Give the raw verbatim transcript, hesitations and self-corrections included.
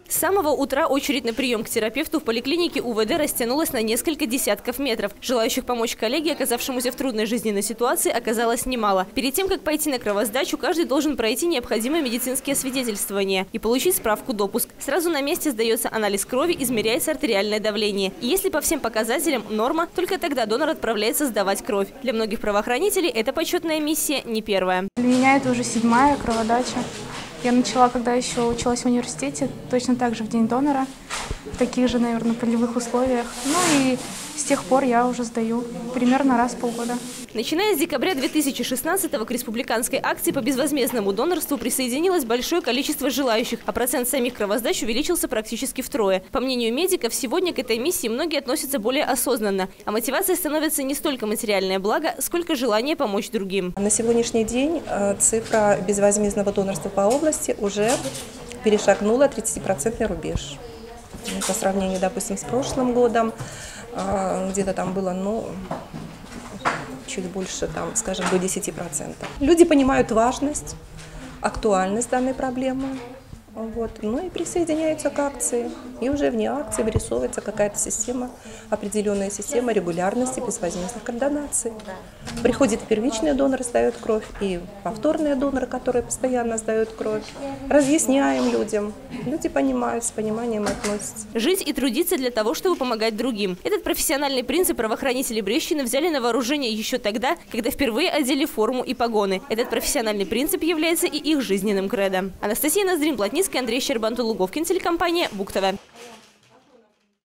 С самого утра очередь на прием к терапевту в поликлинике УВД растянулась на несколько десятков метров. Желающих помочь коллеге, оказавшемуся в трудной жизненной ситуации, оказалось немало. Перед тем, как пойти на кровосдачу, каждый должен пройти необходимые медицинские освидетельствования и получить справку-допуск. Сразу на месте сдается анализ крови, измеряется артериальное давление. И если по всем показателям норма, только тогда донор отправляется сдавать кровь. Для многих правоохранителей эта почетная миссия не первая. Для меня это уже седьмая кроводача. Я начала, когда еще училась в университете, точно так же в день донора, в таких же, наверное, полевых условиях. Ну и с тех пор я уже сдаю примерно раз в полгода. Начиная с декабря две тысячи шестнадцатого к республиканской акции по безвозмездному донорству присоединилось большое количество желающих, а процент самих кровосдач увеличился практически втрое. По мнению медиков, сегодня к этой миссии многие относятся более осознанно, а мотивацией становится не столько материальное благо, сколько желание помочь другим. На сегодняшний день цифра безвозмездного донорства по области уже перешагнула тридцатипроцентный рубеж. По сравнению, допустим, с прошлым годом, где-то там было, ну, чуть больше, там, скажем, до десяти процентов. Люди понимают важность, актуальность данной проблемы. Вот. Ну и присоединяются к акции. И уже вне акции вырисовывается какая-то система, определенная система регулярности безвозмездных донаций. Приходит первичный донор, сдает кровь, и повторные доноры, которые постоянно сдают кровь. Разъясняем людям. Люди понимают, с пониманием относятся. Жить и трудиться для того, чтобы помогать другим. Этот профессиональный принцип правоохранители Брестщины взяли на вооружение еще тогда, когда впервые одели форму и погоны. Этот профессиональный принцип является и их жизненным кредо. Анастасия Ноздрин, Плотницкая, Андрей Щербан, Луговкин, телекомпания БУК ТВ.